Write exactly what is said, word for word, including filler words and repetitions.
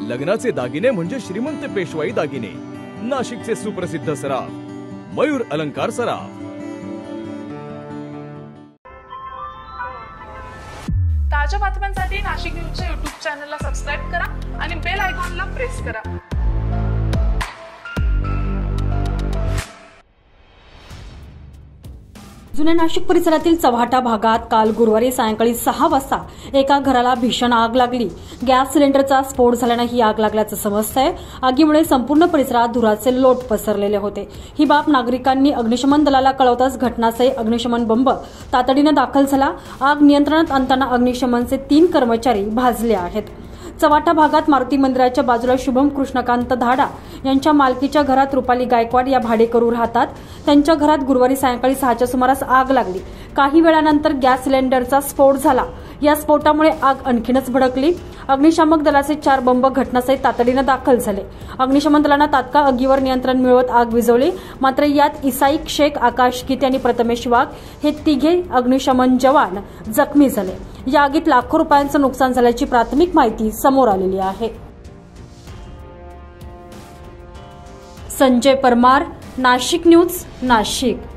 लग्नाचे दागिने म्हणजे श्रीमंत पेशवाई दागिने, नाशिकचे सुप्रसिद्ध सराफ मयूर अलंकार सराफ। ताज्या बातम्यांसाठी नाशिक न्यूजच्या यूट्यूब चॅनलला सबस्क्राइब करा आणि बेल आयकॉनला प्रेस करा। जुन्या नाशिक परिसरातील चव्हाटा भागात काल गुरुवारी सायंकाळी सहा वाजता एका घराला भीषण आग लागली। गॅस सिलेंडरचा स्फोट झाल्याने ही आग लागल्याचं समजतंय। आगीमुळे संपूर्ण परिसरात धुराचे लोट पसरलेले होते। ही बाब नागरिकांनी अग्निशमन दलाला कळवताच घटनास्थळी अग्निशमन बंब तातडीने दाखल झाला। आग नियंत्रणात आणताना अग्निशमनचे तीन कर्मचारी भाजले आहेत। चव्हाटा भागात मारुती मंदिराच्या बाजूला शुभम कृष्णकांत धाडा यांच्या मालकीच्या घरात रुपाली गायकवाड या भाडेकरू राहतात। त्यांच्या घरात गुरुवारी सायंकाळी सहाच्या सुमारास आग लागली। काही वेळानंतर गॅस सिलेंडरचा स्फोट झाला। या स्फोटामुळे आग आणखीनच भडकली। अग्निशामक दलाचे चार बंब घटनास्थळी तातडीने दाखल झाले। अग्निशमन दलाने तात्काळ आगीवर नियंत्रण मिळवत आग विझवली। मात्र यात इसाईक शेख, आकाश गीते आणि प्रथमेश वाघ हे तिघे अग्निशमन जवान जखमी झाले। या आगीत लाखो रुपयांचं नुकसान झाल्याची प्राथमिक माहिती समोर आलेली आहे। संजय परमार, नाशिक न्यूज, नाशिक।